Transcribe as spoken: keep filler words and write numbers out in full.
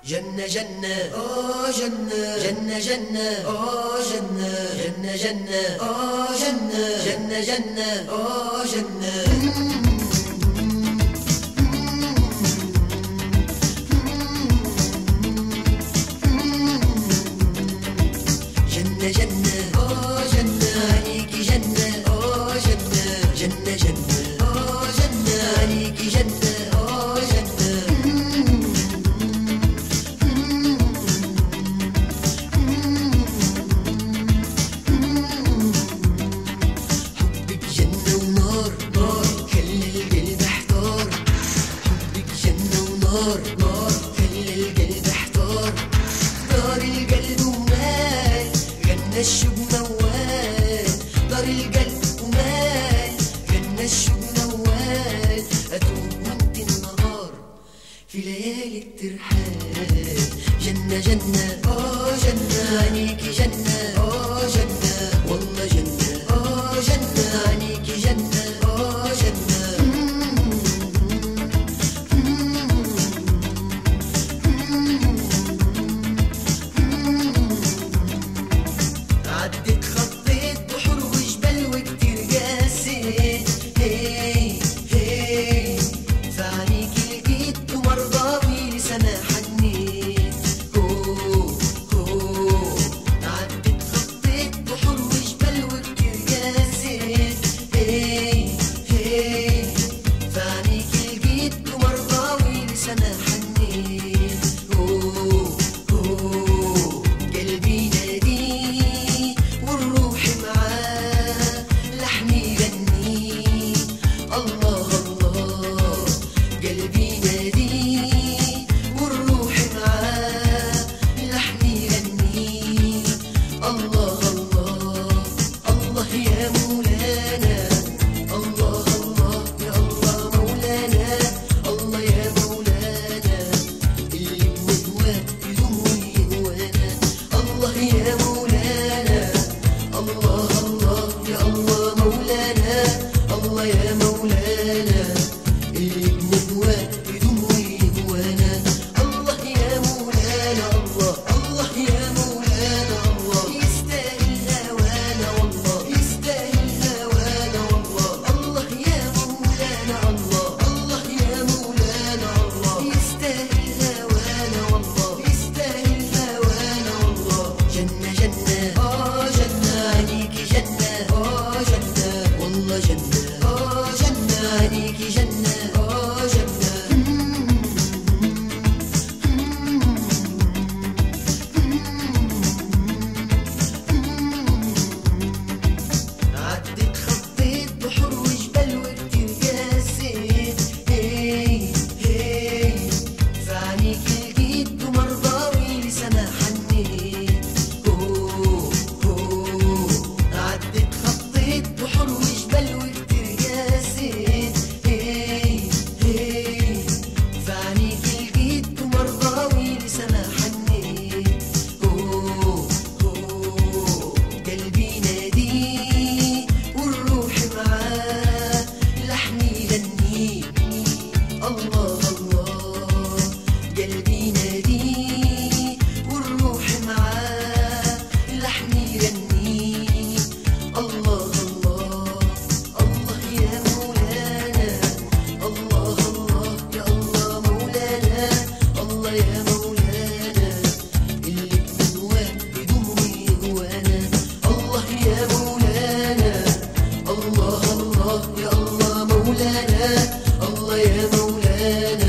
جنة جنة آه جنة جنة جنة آه جنة جنة جنة آه جنة جنة جنة آه جنة جنة جنة آه جنة عليكي جنة آه جنة جنة جنة آه جنة عليكي جنة آه جنة حبك جنة ونار نار خلى القلب احتار حبك جنة ونار نار خلى القلب احتار دار القلب ومال غنى الشوق موال دار القلب ومال غنى الشوق موال أتوب وانت النهار في ليالي الترحال جنة جنة آه جنة عليكي جنة آه جنة والله جنة آه جنة عليكي جنة آه جنة عدت خطيت بحور وجبال وكتير قاسيت هي هي فعليكي لقيت ومرضاوي لسما حنيت هو هو عدت خطيت بحور وجبال وكتير قاسيت هي هي فعليكي لقيت ومرضاوي لسما حنيت هو هو قلبي نادي والروح معاه لحن يغني الله الله قلبي نادي والروح معاه لحن يغني الله الله الله يا مولانا الله الله يا الله مولانا الله يا مولانا اللي بنهواه يدوم ويهوانا الله يا مولانا الله الله يا الله مولانا الله يا مولانا اللي بنهواه يدوم ويهوانا الله يا مولانا الله الله يا مولانا الله يستاهل هوانا والله يستاهل هوانا والله الله يا مولانا الله الله يا مولانا الله يستاهل هوانا والله يستاهل هوانا والله جنة جنة آه جنة عليكي جنة آه جنة والله جنة آه جنة عليكي جنة آه جنة عدت خطيت بحور وجبال وكتير قاسيت هي هي فعليكي لقيت ومرضاوي لسما حنيت هو هو عدت خطيت بحور وجبال وكتير قاسيت هي هي فعليكي لقيت ومرضاوي لسما حنيت هو هو قلبي نادي والروح معاه لحن يغني الله الله قلبي نادي والروح معاه لحن يغني الله الله الله يا مولانا الله الله يا الله مولانا الله يا مولانا اللي بنهواه يدوم ويهوانا الله يا مولانا الله الله يا الله مولانا الله يا مولانا